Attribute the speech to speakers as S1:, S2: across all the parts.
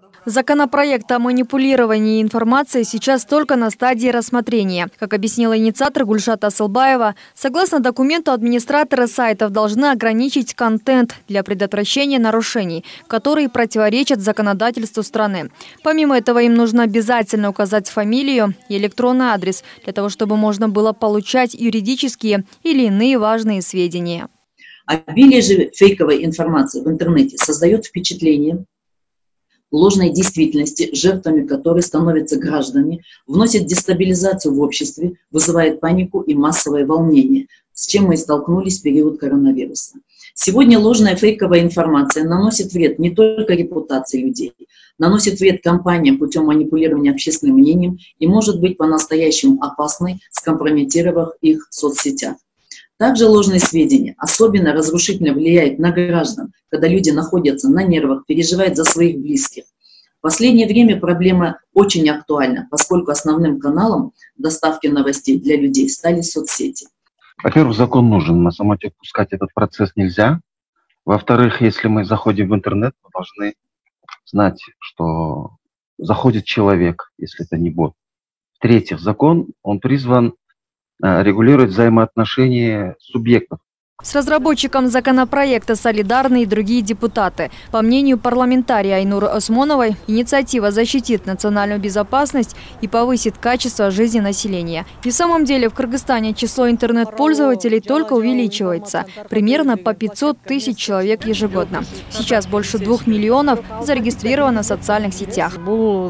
S1: Законопроект о манипулировании информацией сейчас только на стадии рассмотрения. Как объяснила инициатор Гульшат Асылбаева, согласно документу, администраторы сайтов должны ограничить контент для предотвращения нарушений, которые противоречат законодательству страны. Помимо этого, им нужно обязательно указать фамилию и электронный адрес, для того, чтобы можно было получать юридические или иные важные сведения.
S2: Обилие же фейковой информации в интернете создает впечатление ложной действительности, жертвами которой становятся граждане, вносит дестабилизацию в обществе, вызывает панику и массовое волнение, с чем мы и столкнулись в период коронавируса. Сегодня ложная фейковая информация наносит вред не только репутации людей, наносит вред компаниям путем манипулирования общественным мнением и может быть по-настоящему опасной, скомпрометировав их в соцсетях. Также ложные сведения особенно разрушительно влияют на граждан, когда люди находятся на нервах, переживают за своих близких. В последнее время проблема очень актуальна, поскольку основным каналом доставки новостей для людей стали соцсети.
S3: Во-первых, закон нужен, на самотек пускать этот процесс нельзя. Во-вторых, если мы заходим в интернет, мы должны знать, что заходит человек, если это не бот. В-третьих, закон, он призван регулировать взаимоотношения субъектов.
S1: С разработчиком законопроекта солидарны и другие депутаты. По мнению парламентария Айнуры Осмоновой, инициатива защитит национальную безопасность и повысит качество жизни населения. И в самом деле в Кыргызстане число интернет-пользователей только увеличивается. Примерно по 500 тысяч человек ежегодно. Сейчас больше 2 миллионов зарегистрировано в социальных сетях.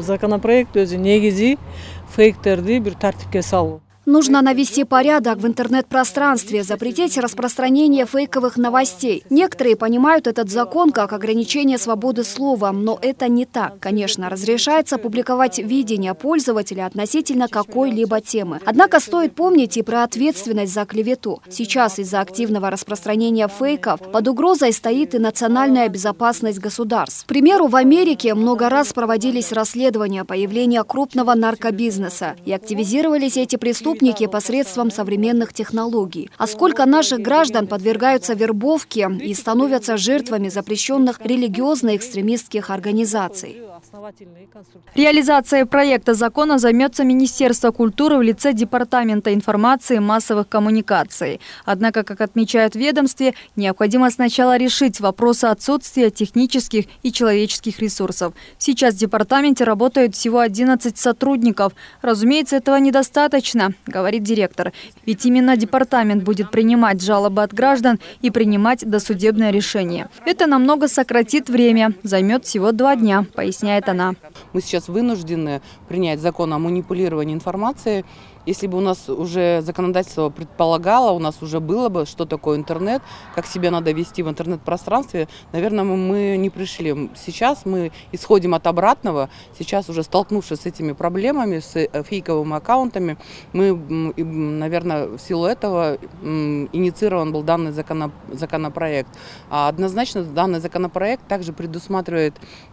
S4: Нужно навести порядок в интернет-пространстве, запретить распространение фейковых новостей. Некоторые понимают этот закон как ограничение свободы слова, но это не так. Конечно, разрешается публиковать видение пользователя относительно какой-либо темы. Однако стоит помнить и про ответственность за клевету. Сейчас из-за активного распространения фейков под угрозой стоит и национальная безопасность государств. К примеру, в Америке много раз проводились расследования появления крупного наркобизнеса, и активизировались эти преступники посредством современных технологий. А сколько наших граждан подвергаются вербовке и становятся жертвами запрещенных религиозно-экстремистских организаций.
S1: Реализацией проекта закона займется Министерство культуры в лице Департамента информации и массовых коммуникаций. Однако, как отмечают в ведомстве, необходимо сначала решить вопросы отсутствия технических и человеческих ресурсов. Сейчас в департаменте работают всего 11 сотрудников. Разумеется, этого недостаточно, говорит директор. Ведь именно департамент будет принимать жалобы от граждан и принимать досудебное решение. Это намного сократит время, займет всего 2 дня, поясняет она.
S5: Мы сейчас вынуждены принять закон о манипулировании информацией. Если бы у нас уже законодательство предполагало, у нас уже было бы, что такое интернет, как себя надо вести в интернет-пространстве, наверное, мы не пришли. Сейчас мы исходим от обратного. Сейчас уже столкнувшись с этими проблемами, с фейковыми аккаунтами, мы, наверное, в силу этого инициирован был данный законопроект. А однозначно данный законопроект также предусматривает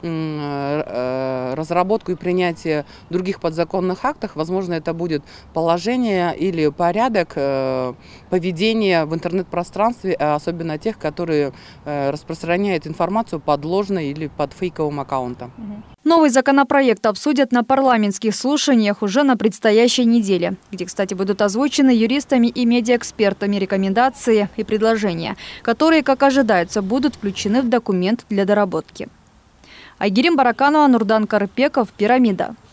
S5: разработку и принятие других подзаконных актов. Возможно, это будет положение или порядок поведения в интернет-пространстве, особенно тех, которые распространяют информацию под ложной или под фейковым аккаунтом.
S1: Новый законопроект обсудят на парламентских слушаниях уже на предстоящей неделе, где, кстати, будут озвучены юристами и медиаэкспертами рекомендации и предложения, которые, как ожидается, будут включены в документ для доработки. Айгерим Бараканова, Нурдан Карпеков, Пирамида.